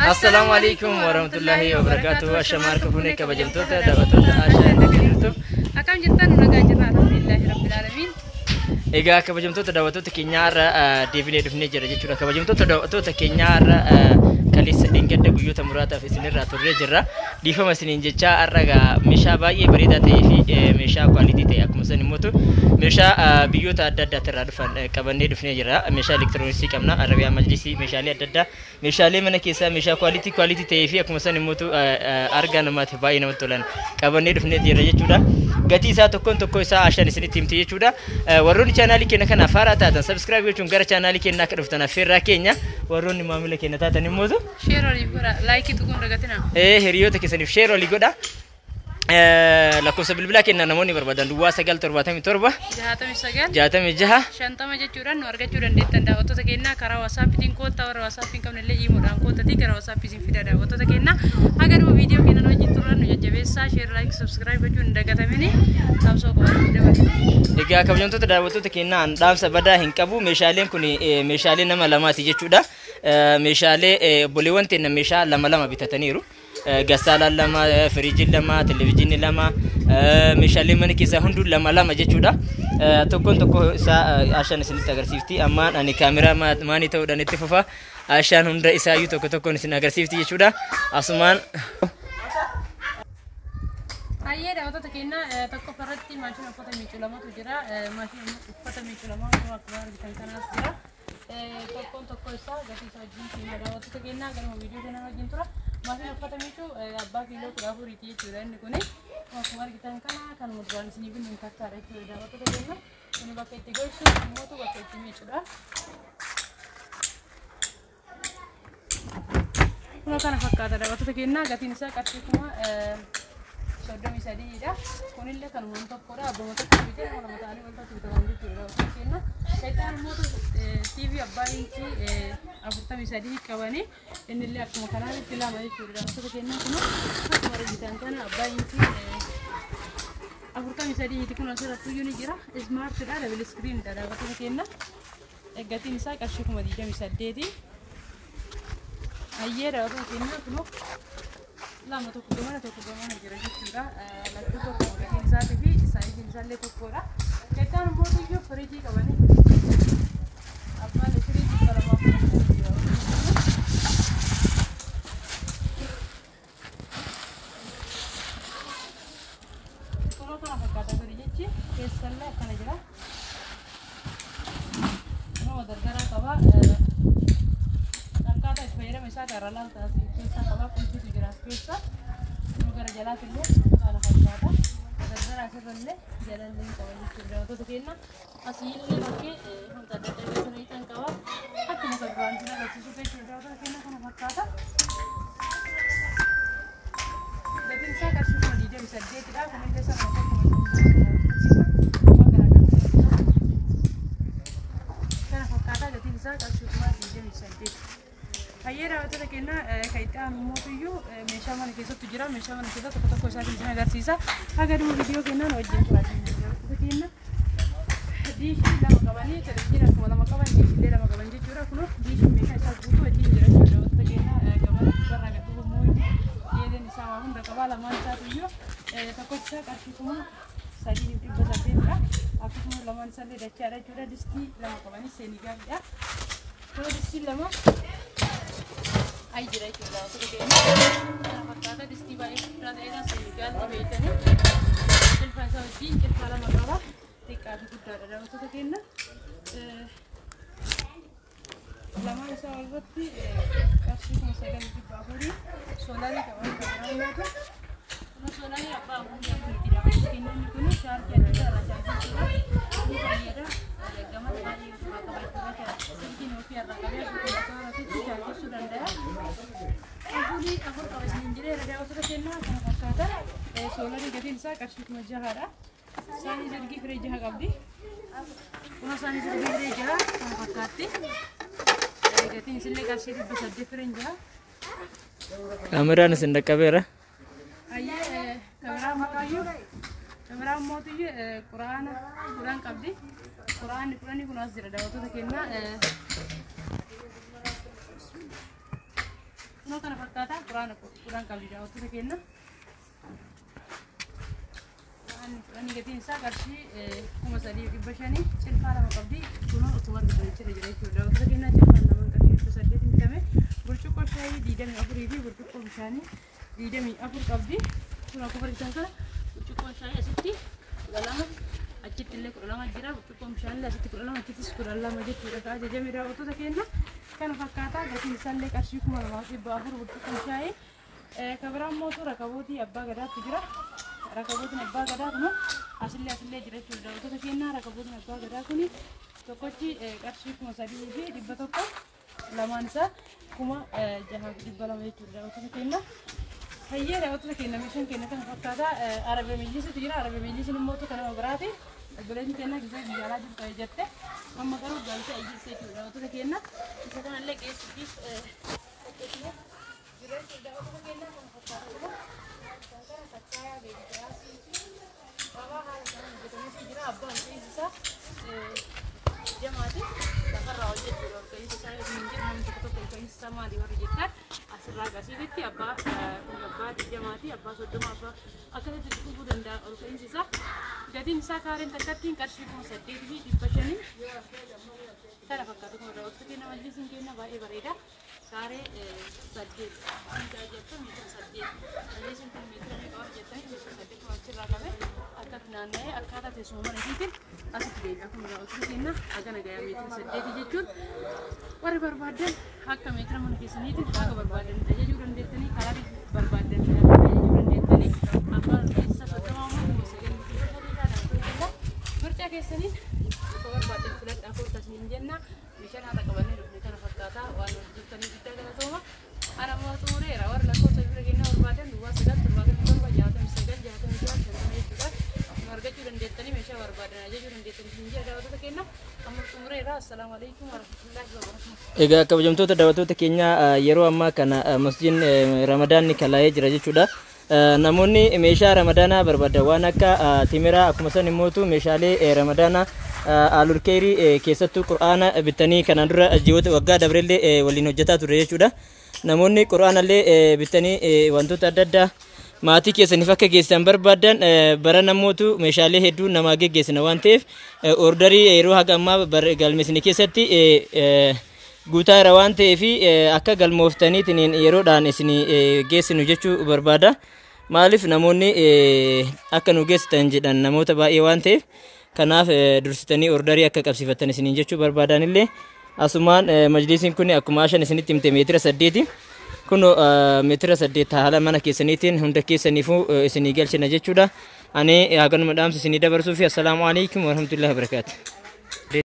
السلام عليكم ورحمة الله وبركاته. الشمال كفوني كبجمتوتا دعوتوتا عشان نكيرتو. أكمل جدا ونجاجنا الحمد لله رب العالمين. Egaa kabajamtoota daawwattoota keenyaarra deebinee dhufnee jira jechuudha. Kabajamtoota daawwattoota keenyaarra kaleessa dhingada guyyoota muraataaf isinirraa turree jirra. Dhiifama isiniin jechaa har'a meeshaa baay'ee bareedaa ta'ee fi meeshaa kwaalitii ta'e akkuma san immoo meeshaa biyyoota adda addaatti dhufan qabannee dhufnee jira. Meeshaa elektirooniksii qabna. Arabiyaa majlisii meeshaalee adda addaa meeshaalee mana keessaa meeshaa kwaalitii ta'ee fi akkuma san immoo argaa namaatiif baay'ee namatti tolan qabannee dhufnee jira jechuudha. Gatii isaa tokko isaa ashan isinitti himte jechuudha. Warroonni channel keenya kana faaraa taatan subscribe gochuun gara channel keenya akka dhuftan affeerraa keenya warroonni maamila keenya taatan immoo share olii godha like tuquun dagatina hiriyoota keessaniif share olii godha lakkoofsa bilbilaa keenya namoonni barbaadan duwwaa 977 66 shantama jechuudhaan nu argachuu dandeettan daawwattoota keenya karaa WhatsApp-tiin koottaa warra WhatsApp-tiin qabnellee imoodhaan koottatii gara WhatsApp-isin fida daawwattoota keenya haga dhuma viidiyoo keenya wajjin turran nu jajjabeessaa share like subscribe gochuun hin dagatamini taabsoo qabaachuu dabalata. Egaa kabajamtoota daawwattoota keenya dhaamsa badaa hin qabu. Meeshaaleen kun meeshaalee nama lamaati jechuudha. Meeshaalee obboleewwan teenya meeshaa lama bitataniiru. Gasaala lama, firiijii lama, televezyiinii lama, meeshaalee mana keessaa hunduu lama jechuudha. Tokko isaa ashaan isinitti agarsiifti. Amma ani kaameraa maanii ta'uudhaan itti fufa. Ashaan hunda isaayyuu tokkoon isin agarsiifti jechuudha. Asumaan Ayyee daawwattoota keenya tokko farratti maashina uffata miicuu lamatu jira. Maashina uffata miicuu lamaatu akkuma argitan kanaas jira. Tokko isaa gatii isaa wajjin keenya daawwattoota keenya galma viidiyoo keenya wajjin tura. Maashina uffata miicuu abbaa kiiloo 14 jechuudha inni kuni. Akkuma argitan kana kan muduraan isinii binnu hin fakkaata jechuudha daawwattoota keenya. Kuni bakka itti gochuun immoo bakka itti miicuudha. Kun kana fakkaata daawwattoota keenya gatiin isaa qarshii kuma Sodom isa diida. Kunillee kan waan tokkodha. Abbaa tokko bitee nama mataanii wanta bitaman jechuudha. Kenna. Kaitaan immoo TV abbaa inchi 43 qabani. Innillee akkuma kanaan itti lama jechuudha. Daawwattoota keenya kun akkuma argitan kana abbaa inchi 43 kun asirratti iyyuu ni jira. Smartidha. Double screen dha daawwattoota keenya. Gatiin isaa qarshii 28. Ayyee daawwattoota keenya kun lama tokko gamana jira jechuudha. Lakkuu tokko gatiin isaatii fi saayiziin isaallee tokkodha. Kaitaan immoo iyyuu firiijii qabani. Abbaan firiijii qalamaaf jira. Kun kana fakkaata firiijichi keessallee akkana jira. Nama gargaaraa qaba. Akkaataa itti fayyadama isaa gara laaltaa keessaa qaba. Kuntu jira keessa. Gara jalaa fillee kana fakkaata. Gargaaraa asirrallee jalallee qaba jechuudha. Daawwattoota keenya asiillee bakkee wanta adda addaa keessanii kan qaba. Akkuma kan duraan isin agarsiisu jechuudha. Daawwattoota keenya kana fakkaata. Gatiin isaa qarshii 28dha. Kunillee sana kana fakkaata. Gatiin isaa qarshii 28. Ayyee daawwattoota keenya kaitaan mootiyyuu meeshaa mana keessatti jira. Meeshaa mana keessatti tokko isaatiin isin agarsiisa. Haga dhuma viidiyoo keenyaan wajjin turaatiin daawwattoota keenya diishii lama qabanii televezyiinii akkuma lama qaban diishiillee lama qaban jechuudha. Kun diishiin meeshaa isaa guutuu wajjin jira jechuudha. Daawwattoota keenya gabaa barraa gaduu mootii yeedeen isaa waa hunda qabaa lamaan isaatiyyuu tokkocha qarshii kuma 3,800dha. Akkasuma lamaan isaallee dachaadha jechuudha. Distii lama qabanii seenii gaafidha. Kun distii lama ay jira jechuudha. Daawwattoota keenya kana fakkaata distii baay'ee guddaa ta'edha. Seenigaatti beeytanii cilfa isaa wajjin cilfa lama qaba. Xiqqaa fi guddaadha daawwattoota keenya. Lamaan isaa walirratti qarshii 9,400 soolaarii qaban kan yoo ta'u kun soolaarii abbaa afurii afurii daawwattoota keenya inni kun shaarjii adda irraa chaarjii ni fayyada. Gama baay'ee qabachuudha. Silkiin ofii irraa qabee akkuma chaarjessuu danda'a. Afurii afur qaba isiniin jedhee daawwattoota keenya kana fakkaata. Soolaarii gatiin isaa qarshii 6,000dha. Saanii sirgii firee 6 qabdi. Kun saanii sirgii firee 6 kana fakkaatti. Gatiin isillee qarshii 800 fireen 6. Kaameraan isin dhaqqabeera. Ayyee kameraan mootiyyuu quraana 10 qabdi. Quraanni 10 kun as jira daawwattoota keenya. kunoo kana fakkaataa quraan qabdi daawwattoota keenya. Ani gatiin isaa qarshii 3,500 cilfaa lama qabdi kunoo utuma argitanichi jira jechuudha. Daawwattoota keenya cilfaan lama qarshii 8 bitame burcuqqoo shaayii 24 fi burcuqqoo bishaanii 24 qabdi. Kunoo akka argitan kana burcuqqoo shaayii asitti 12 achitti illee 12 jira burcuqqoo bishaanii asitti 12 achittis 12 jechuudha. Ka ajajame daawwattoota keenya kana fakkaataa gatiin isaa illee qarshii 2,400 burcuqqoo shaayii kabiraan mootuu rakabootii abbaa gadaatti jira. Rakabootiin abbaa gadaa kun asillee jira jechuudha. Daawwattoota keenya rakabootiin abbaa gadaa kun tokkochi qarshii 3,100 lamaan isaa 6,200 jechuudha. Daawwattoota keenya hayyee daawwattoota keenya meeshaan keenya kana fakkaataa arabe miilisitu jira. Arabe miilisiin immoo kana biraati. Obboleettiin keenya gisee biyyaalaa jirtu jette amma garuu galtee ajjeessee jechuudha. Daawwattoota keenya isa kanallee geessuutiif jira jechuudha. Daawwattoota keenya kana fakkaataa abbaan isaa jamaati lafarraa hojjechuudha. Olka'iinsa isaa hin jiru namni tokko olka'iinsa isaa maali warri jettan asirraa gasiitti abbaa jamaati abbaa 30 abbaa akkasitti dhufuu danda'a. Olka'iinsi isaa gatiin isaa kaareen takkattiin qarshii 8,500 kana fakkaatu kun daawwattoota keenya majlisiin keenya baay'ee bareeda. Kaaree 8 kan jettu meetira 8 majlisiin kun meetira meeqa warri jettanii meetira 8 kan achirraa qabe akkatti naanna'ee akkaataa teessuma mana isiitiin asitti deebi'a. Kun daawwattoota keenya hagana gayaa meetira 8 jechuun warri barbaadan akka meetira mana keessaniitiin akka barbaadan ajajuu dandeettanii karaa barbaadan ajajuu dandeettanii abbaan keessa socho'aa immoo 9,000 mircaa keessaniin akka barbaadan filadhaa furtasniin jenna. Meeshaan haala qabannee dhufne kana fakkaataa waan hojjettanii guddaa galatooma. Ana moo xumureera warra lakkoofsa bira kennaa barbaadan duwwaa 9,767 argachuu dandeettanii meeshaa barbaadan ajajuu dandeettanii hin jira daawwattoota keenya amma xumureera. Assalaamu alaykum warahmatullahi wabarakatuh. Egaa kabajamtoota daawwattoota keenya yeroo ammaa kana masjiin ramadaanni kalaa'ee jira jechuudha. Namoonni meeshaa ramadaanaa barbaadan waan akka timiraa akkuma san immootu meeshaalee ramadaanaa alulkeerii keessattuu qur'aana bitanii kanaan dura ji'oota waggaa dabrellee waliin hojjetaa ture jechuudha. Namoonni qur'aanallee bitanii wantoota adda addaa maatii keessaniif akka geessan barbaadan bara namootu meeshaalee hedduu namaa geggeessina waan ta'eef ordarii yeroo haga ammaa galmeessine keessatti guutaa jira waan ta'eef akka galmooftaniitiin yeroodhaan isin geessinu jechuu barbaada. Maaliif namoonni akka nu geessitan jedhan namoota baay'ee waan ta'eef kanaaf dursitanii ordarii akka qabsiifatan isiniin jechuu barbaadanillee asumaan majlisiin kun akkuma ashan isinitti himte meetira 8 kun meetira 8 haala mana keessaniitiin hunda keessaniifuu isinii galchina jechuudha. Ani haganuma dhaamsa isinii dabarsuu fi assalaamu alaykum warahmatullahi wabarakatuh.